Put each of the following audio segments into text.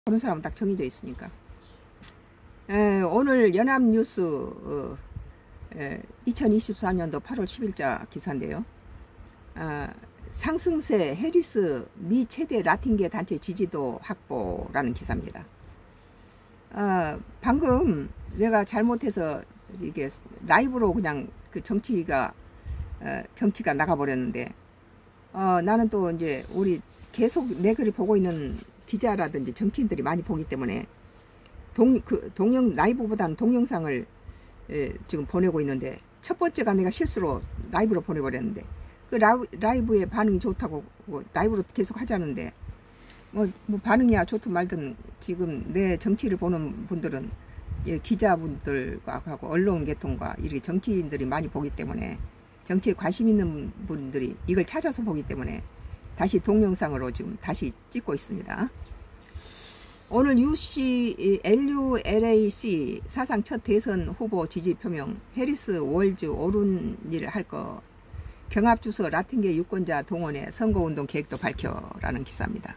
보는 사람은 딱 정해져 있으니까. 오늘 연합뉴스 2024년도 8월 10일자 기사인데요. 상승세 해리스 미 최대 라틴계 단체 지지도 확보라는 기사입니다. 방금 내가 잘못해서 이게 라이브로 그냥 그 정치가 나가버렸는데, 나는 또 이제 우리 계속 내 글을 보고 있는 기자라든지 정치인들이 많이 보기 때문에 라이브보다는 동영상을 지금 보내고 있는데, 첫 번째가 내가 실수로 라이브로 보내버렸는데, 그 라이브의 반응이 좋다고 라이브로 계속 하자는데, 뭐 반응이야 좋든 말든 지금 내 정치를 보는 분들은 기자분들과 하고 언론계통과 이렇게 정치인들이 많이 보기 때문에, 정치에 관심 있는 분들이 이걸 찾아서 보기 때문에 다시 동영상으로 지금 다시 찍고 있습니다. 오늘 LULAC 사상 첫 대선 후보 지지 표명, 해리스 월즈 오른일 할 거, 경합주소 라틴계 유권자 동원해 선거운동 계획도 밝혀라는 기사입니다.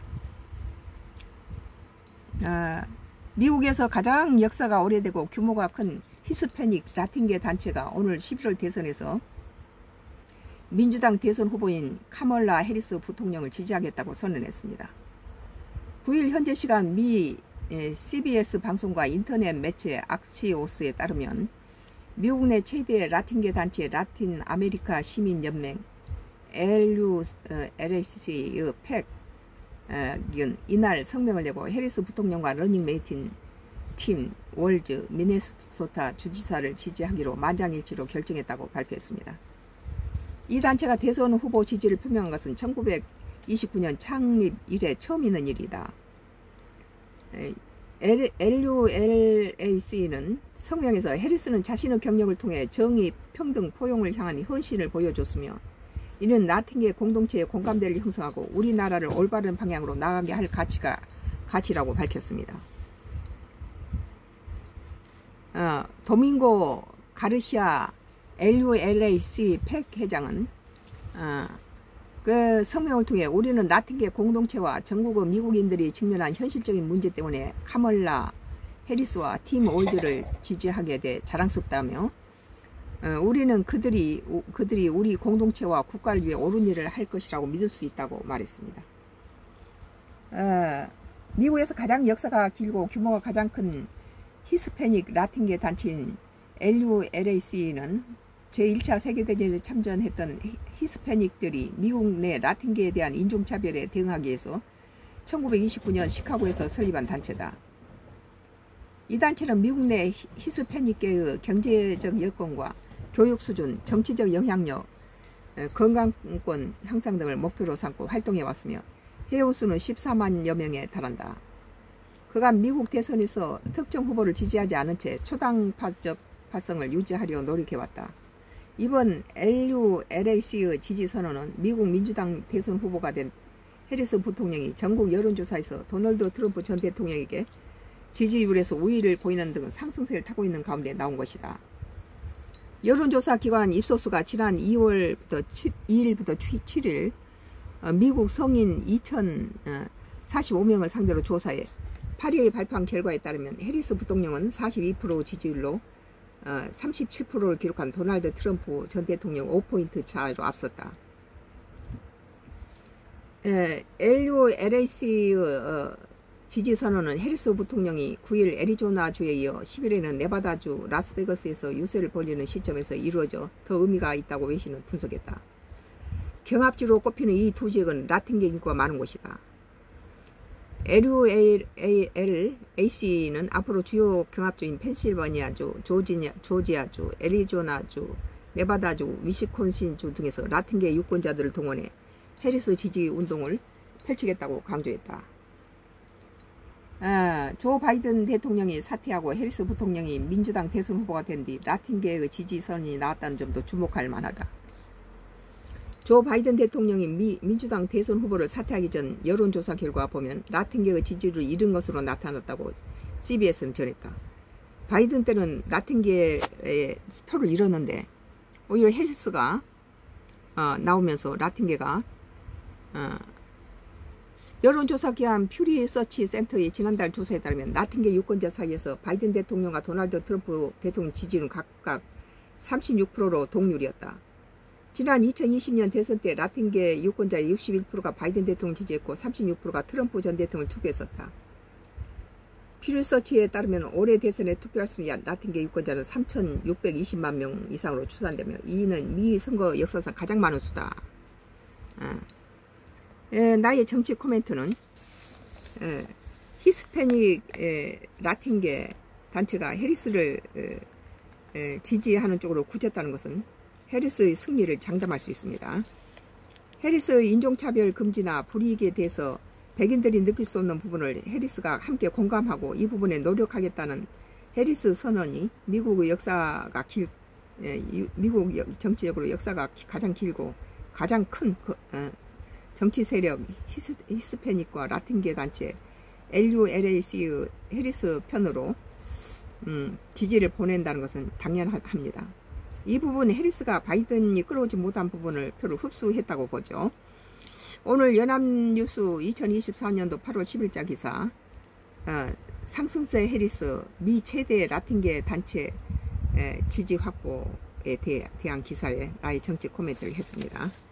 미국에서 가장 역사가 오래되고 규모가 큰 히스패닉 라틴계 단체가 오늘 11월 대선에서 민주당 대선 후보인 카멀라 해리스 부통령을 지지하겠다고 선언했습니다. 9일 현재 시간 미 CBS 방송과 인터넷 매체 악시오스에 따르면 미국 내 최대 라틴계 단체 라틴 아메리카 시민연맹 LULAC의 팩은 이날 성명을 내고 해리스 부통령과 러닝메이트 팀 월즈 미네소타 주지사를 지지하기로 만장일치로 결정했다고 발표했습니다. 이 단체가 대선 후보 지지를 표명한 것은 1929년 창립 이래 처음 있는 일이다. LULAC는 성명에서 해리스는 자신의 경력을 통해 정의, 평등, 포용을 향한 헌신을 보여줬으며, 이는 라틴계 공동체의 공감대를 형성하고 우리나라를 올바른 방향으로 나아가게 할 가치라고 밝혔습니다. 도밍고 가르시아 LULAC 팩 회장은 그 성명을 통해 우리는 라틴계 공동체와 전국의 미국인들이 직면한 현실적인 문제 때문에 카멀라 해리스와 팀 월즈를 지지하게 돼 자랑스럽다며, 우리는 그들이 우리 공동체와 국가를 위해 옳은 일을 할 것이라고 믿을 수 있다고 말했습니다. 미국에서 가장 역사가 길고 규모가 가장 큰 히스패닉 라틴계 단체인 LULAC는 제1차 세계대전에 참전했던 히스패닉들이 미국 내 라틴계에 대한 인종차별에 대응하기 위해서 1929년 시카고에서 설립한 단체다. 이 단체는 미국 내 히스패닉계의 경제적 여건과 교육 수준, 정치적 영향력, 건강권 향상 등을 목표로 삼고 활동해 왔으며 회원수는 14만여 명에 달한다. 그간 미국 대선에서 특정 후보를 지지하지 않은 채 초당파적 파성을 유지하려 노력해왔다. 이번 LULAC의 지지 선언은 미국 민주당 대선 후보가 된 해리스 부통령이 전국 여론조사에서 도널드 트럼프 전 대통령에게 지지율에서 우위를 보이는 등 상승세를 타고 있는 가운데 나온 것이다. 여론조사 기관 입소수가 지난 2일부터 7일 미국 성인 2,045명을 상대로 조사해 8일 발표한 결과에 따르면 해리스 부통령은 42% 지지율로 37%를 기록한 도널드 트럼프 전 대통령 5포인트 차로 앞섰다. LULAC의 지지 선언은 해리스 부통령이 9일 애리조나주에 이어 10일에는 네바다주 라스베가스에서 유세를 벌이는 시점에서 이루어져 더 의미가 있다고 외신은 분석했다. 경합지로 꼽히는 이 두 지역은 라틴계 인구가 많은 곳이다. LULAC는 앞으로 주요 경합주인 펜실바니아주, 조지아주, 애리조나주, 네바다주, 위스콘신주 등에서 라틴계 유권자들을 동원해 해리스 지지 운동을 펼치겠다고 강조했다. 조 바이든 대통령이 사퇴하고 해리스 부통령이 민주당 대선 후보가 된 뒤 라틴계의 지지 선언이 나왔다는 점도 주목할 만하다. 조 바이든 대통령이 민주당 대선 후보를 사퇴하기 전 여론조사 결과 보면 라틴계의 지지를 잃은 것으로 나타났다고 CBS는 전했다. 바이든 때는 라틴계의 표를 잃었는데 오히려 해리스가 나오면서 라틴계가 여론조사 기관 퓨리 서치 센터의 지난달 조사에 따르면 나팅계 유권자 사이에서 바이든 대통령과 도널드 트럼프 대통령 지지는 각각 36%로 동률이었다. 지난 2020년 대선 때 나팅계 유권자의 61%가 바이든 대통령 지지했고 36%가 트럼프 전 대통령을 투표했었다. 퓨리 서치에 따르면 올해 대선에 투표할 수 있는 나팅계 유권자는 3,620만 명 이상으로 추산되며 이는 미 선거 역사상 가장 많은 수다. 나의 정치 코멘트는 히스패닉 라틴계 단체가 해리스를 지지하는 쪽으로 굳혔다는 것은 해리스의 승리를 장담할 수 있습니다. 해리스의 인종차별 금지나 불이익에 대해서 백인들이 느낄 수 없는 부분을 해리스가 함께 공감하고 이 부분에 노력하겠다는 해리스 선언이 미국 정치적으로 역사가 가장 길고 가장 큰 정치 세력 히스패닉과 라틴계 단체 LULAC의 해리스 편으로 지지를 보낸다는 것은 당연합니다. 이 부분 해리스가 바이든이 끌어오지 못한 부분을 표를 흡수했다고 보죠. 오늘 연합뉴스 2024년도 8월 10일자 기사 상승세 해리스 미 최대 라틴계 단체 지지 확보에 대한 기사에 나의 정치 코멘트를 했습니다.